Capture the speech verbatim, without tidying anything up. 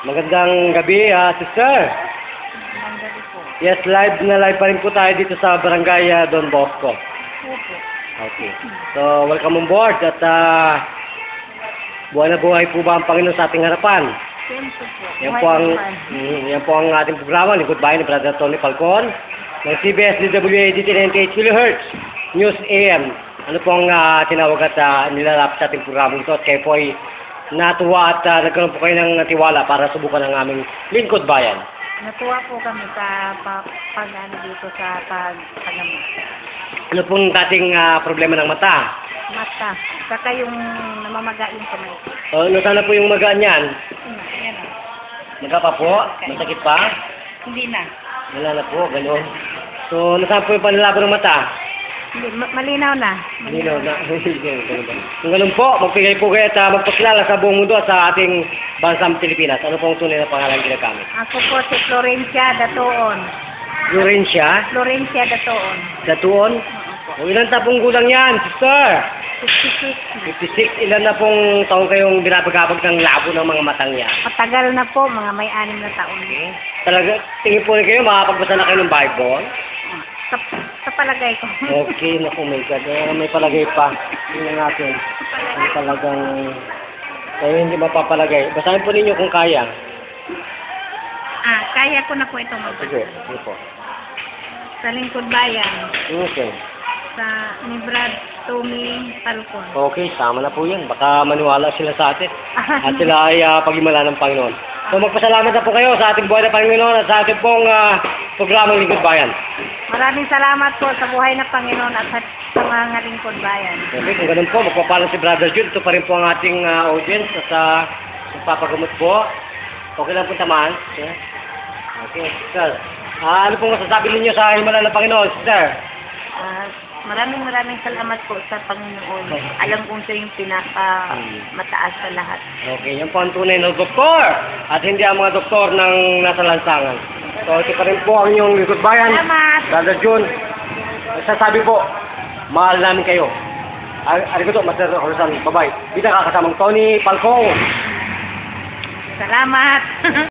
Magandang gabi, ah, sister. Magandang gabi po. Yes, live na live pa rin po tayo dito sa Barangay ah, Don Bosco. Opo. Okay. So, welcome on board at uh, buhay na buhay po ba ang Panginoon sa ating harapan? Siyempre po. Yan Buhay po ang, naman. mm, yan po ang ating programa, Lingkod Bayan ni Brother Tony Falcon ng C B S D W A D ninety-eight kilohertz News A M. Ano po ang uh, tinawag at uh, nilalapit sa ating programa ito at kayo po ay natuwa at uh, nagkaroon po kayo ng tiwala para subukan ang aming Lingkod Bayan. Natuwa po kami sa pa, pag ano dito sa pag pagamot. Ano pong dating uh, problema ng mata? Mata. Saka yung namamaga yung kamay. O, ano sana po yung magaan yan? Ano, yan o. Maga pa po? Masakit pa? Hindi na. Wala na po, gano'n. So, nasaan po yung panlalabo ng mata? Hindi, ma- malinaw na. Malinaw na. Kung ganun po, magpigay po kayo at uh, magpakilala sa buong mundo at sa ating bansang Pilipinas. Ano pong tunay na pangalan ginagamit? Ako po si Florencia Datoon. Florencia? Florencia Datoon. Datuon? Opo. O, ilan ta pong gulang yan, sister? fifty-six na. fifty-six. Ilan na pong taong kayong binabagabag ng labo ng mga matang yan? Matagal na po, mga may anim na taon. Okay. Talaga, tingin po rin kayo, makapagbasa na kayo ng Bible? Ah, Sa, sa palagay ko. Okay, naku, my God. Eh, may palagay pa. Tingnan natin. Ang talagang... Kayo hindi mapapalagay. Basahin po ninyo kung kaya. Ah, kaya ko na po itong Sige, magbasa. sige po. Sa Lingkod Bayan. Okay. Sa ni Brad Tommy Falcon. Okay, sama na po yan. Baka maniwala sila sa atin. At sila ay uh, pag-imala ng Panginoon. So magpasalamat na po kayo sa ating buhay na Panginoon at sa ating pong uh, programang Lingkod Bayan. Maraming salamat po sa buhay na Panginoon at sa, sa mga Lingkod Bayan. Okay, kung ganun po, magpapalang si Brother Jude. Ito pa rin po ang ating uh, audience at uh, magpapagamot po. Okay lang po tamaan. Okay, okay sir. Uh, ano pong masasabi ninyo sa himala ng Panginoon, sister? Ah, maraming maraming salamat po sa Panginoon. Alam kong siya yung pinaka mataas sa lahat. Okay, yan po ang tunay na doktor at hindi ang mga doktor ng nasa lansangan. So, ito pa rin po ang inyong Lingkod Bayan. Salamat! Brother June, sasabi po, mahal namin kayo. Ar arigato, Master Horizon. Bye-bye. Dito kakasamang Tony Falcon. Salamat!